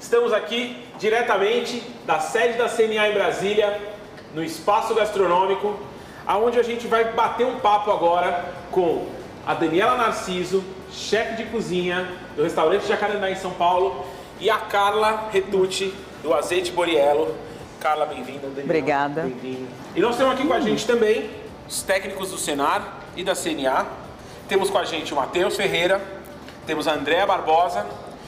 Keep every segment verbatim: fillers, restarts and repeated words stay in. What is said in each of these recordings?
Estamos aqui diretamente da sede da C N A em Brasília, no Espaço Gastronômico, aonde a gente vai bater um papo agora com a Daniela Narciso, chefe de cozinha do restaurante Jacarandá em São Paulo, e a Carla Retucci, do Azeite Boriello. Carla, bem-vinda. Daniela, obrigada. Bem-vinda. E nós temos aqui com a gente também os técnicos do Senar e da C N A. Temos com a gente o Matheus Ferreira, temos a Andréa Barbosa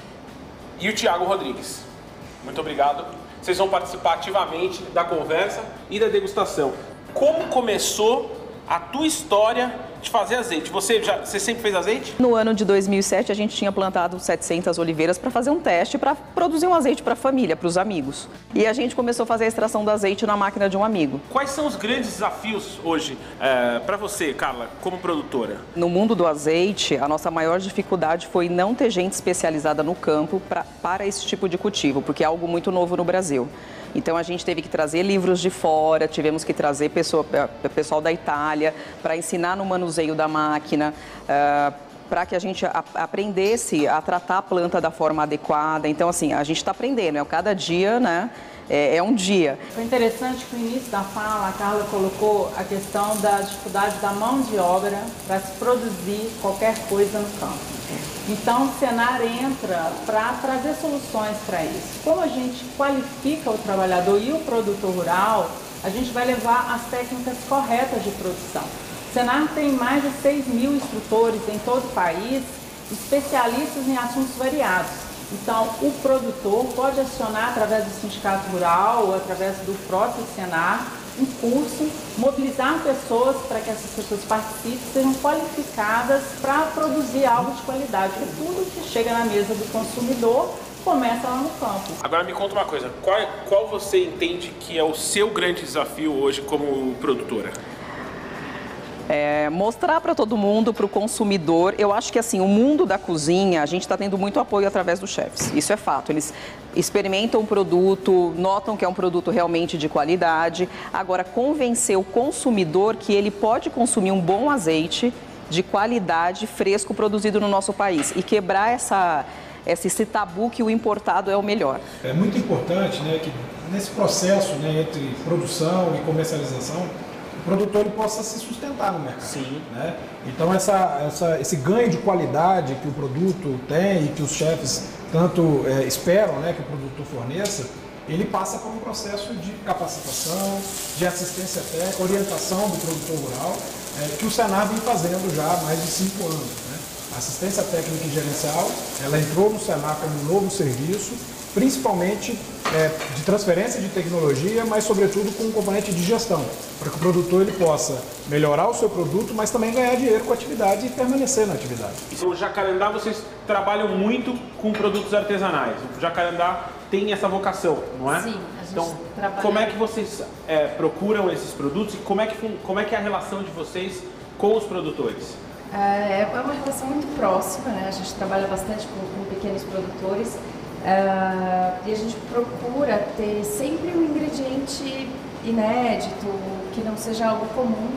e o Thiago Rodrigues. Muito obrigado. Vocês vão participar ativamente da conversa e da degustação. Como começou a tua história de fazer azeite? Você, já, você sempre fez azeite? No ano de dois mil e sete, a gente tinha plantado setecentas oliveiras para fazer um teste para produzir um azeite para a família, para os amigos. E a gente começou a fazer a extração do azeite na máquina de um amigo. Quais são os grandes desafios hoje é, para você, Carla, como produtora? No mundo do azeite, a nossa maior dificuldade foi não ter gente especializada no campo pra, para esse tipo de cultivo, porque é algo muito novo no Brasil. Então a gente teve que trazer livros de fora, tivemos que trazer pessoa, pessoal da Itália para ensinar no manuseio da máquina, uh, para que a gente a, aprendesse a tratar a planta da forma adequada. Então assim, a gente está aprendendo, é cada dia, né? É, é um dia. Foi interessante que no início da fala a Carla colocou a questão da dificuldade da mão de obra para se produzir qualquer coisa no campo. Então, o Senar entra para trazer soluções para isso. Como a gente qualifica o trabalhador e o produtor rural, a gente vai levar as técnicas corretas de produção. O Senar tem mais de seis mil instrutores em todo o país, especialistas em assuntos variados. Então, o produtor pode acionar através do sindicato rural ou através do próprio Senar um curso, mobilizar pessoas para que essas pessoas participem, sejam qualificadas para produzir algo de qualidade. Porque tudo que chega na mesa do consumidor começa lá no campo. Agora me conta uma coisa, qual, qual você entende que é o seu grande desafio hoje como produtora? É, mostrar para todo mundo, para o consumidor. Eu acho que assim, o mundo da cozinha, a gente está tendo muito apoio através dos chefs. Isso é fato. Eles experimentam o produto, notam que é um produto realmente de qualidade. Agora, convencer o consumidor que ele pode consumir um bom azeite de qualidade, fresco, produzido no nosso país. E quebrar essa, esse tabu que o importado é o melhor. É muito importante, né, que nesse processo, né, entre produção e comercialização, o produtor ele possa se sustentar no mercado. Sim. Né? Então essa, essa, esse ganho de qualidade que o produto tem e que os chefes tanto é, esperam, né, que o produtor forneça, ele passa por um processo de capacitação, de assistência técnica, orientação do produtor rural, é, que o Senar vem fazendo já há mais de cinco anos. Né? A assistência técnica e gerencial, ela entrou no Senar como um novo serviço, principalmente é, de transferência de tecnologia, mas sobretudo com um componente de gestão, para que o produtor ele possa melhorar o seu produto, mas também ganhar dinheiro com a atividade e permanecer na atividade. O Jacarandá, vocês trabalham muito com produtos artesanais. O Jacarandá tem essa vocação, não é? Sim, a gente então, trabalha... como é que vocês é, procuram esses produtos e como é, que, como é que é a relação de vocês com os produtores? É uma relação muito próxima, né? A gente trabalha bastante com, com pequenos produtores. Uh, e a gente procura ter sempre um ingrediente inédito, que não seja algo comum,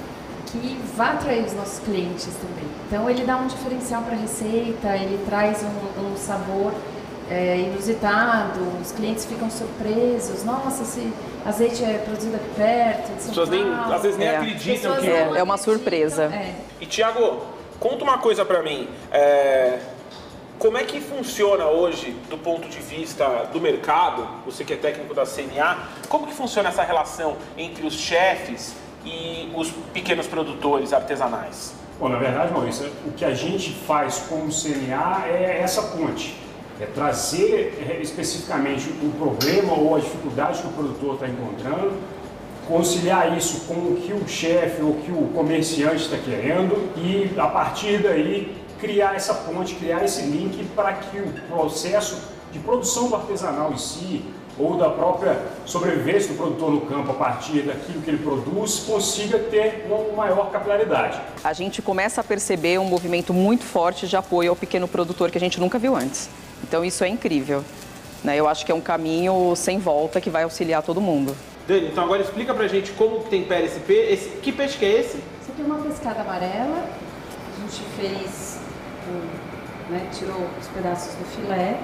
que vá atrair os nossos clientes também. Então ele dá um diferencial para a receita, ele traz um, um sabor é, inusitado, os clientes ficam surpresos. Nossa, esse azeite é produzido aqui perto de São As pessoas nem, Paulo. às vezes nem É. acreditam que... É, é uma surpresa. É. E Thiago, conta uma coisa para mim. É... Como é que funciona hoje, do ponto de vista do mercado, você que é técnico da C N A, como que funciona essa relação entre os chefes e os pequenos produtores artesanais? Bom, na verdade, Maurício, o que a gente faz como C N A é essa ponte, é trazer especificamente o problema ou a dificuldade que o produtor está encontrando, conciliar isso com o que o chefe ou o que o comerciante está querendo e, a partir daí, criar essa ponte, criar esse link para que o processo de produção do artesanal em si ou da própria sobrevivência do produtor no campo a partir daquilo que ele produz consiga ter uma maior capilaridade. A gente começa a perceber um movimento muito forte de apoio ao pequeno produtor que a gente nunca viu antes. Então isso é incrível. Né? Eu acho que é um caminho sem volta que vai auxiliar todo mundo. Dani, então agora explica pra gente como tempera esse peixe. Esse, que peixe que é esse? Esse aqui é uma pescada amarela, a gente fez, um, né, tirou os pedaços do filé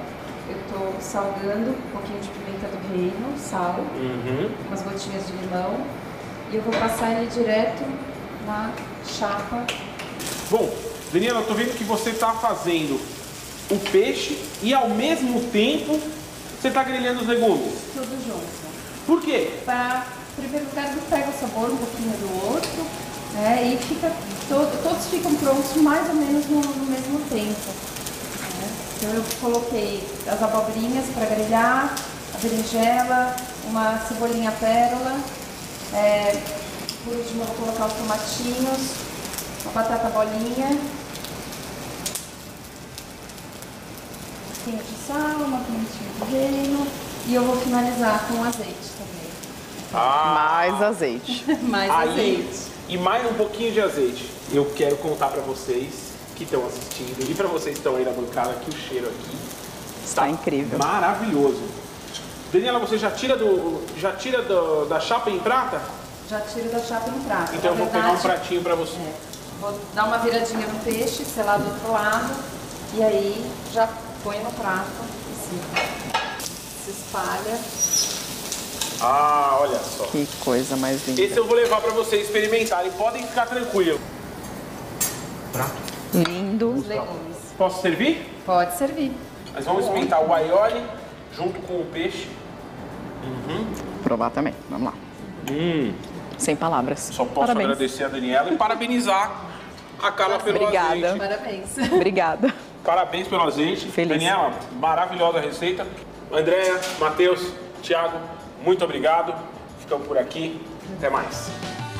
eu estou salgando um pouquinho de pimenta do reino, sal, Uhum. umas gotinhas de limão e eu vou passar ele direto na chapa. Bom, Daniela, eu tô vendo que você tá fazendo o peixe e ao mesmo tempo você tá grelhando os legumes. Tudo junto. Por quê? Para, em primeiro lugar, ele pega o sabor um pouquinho do outro, né? E fica, todo, todos ficam prontos mais ou menos no, no mesmo tempo. Né? Então eu coloquei as abobrinhas para grelhar, a berinjela, uma cebolinha pérola, é, por último eu vou colocar os tomatinhos, uma batata bolinha, um pouquinho de sal, uma pimentinha de reino e eu vou finalizar com azeite também. Mais azeite. Mais Aí, azeite. e mais um pouquinho de azeite. Eu quero contar pra vocês que estão assistindo e pra vocês que estão aí na bancada que o cheiro aqui Está incrível. maravilhoso. Daniela, você já tira, do, já tira do, da chapa em prata? Já tiro da chapa em prata. Então eu Na vou pegar um verdade, pratinho pra você. é, vou dar uma viradinha no peixe, selar do outro lado e aí já põe no prato assim, se espalha. Ah, olha só. Que coisa mais linda. Esse eu vou levar pra vocês experimentarem. Podem ficar tranquilos. Lindo. Os legumes. Posso servir? Pode servir. Nós vamos experimentar o aioli junto com o peixe. Provar também. Vamos lá. Hum. Sem palavras. Só posso Parabéns. agradecer a Daniela e parabenizar a Carla pelo Obrigada. azeite. Parabéns. Obrigada. Parabéns pelo azeite. Feliz. Daniela, maravilhosa receita. Andréia, Matheus, Thiago, muito obrigado. Ficamos por aqui. Até mais.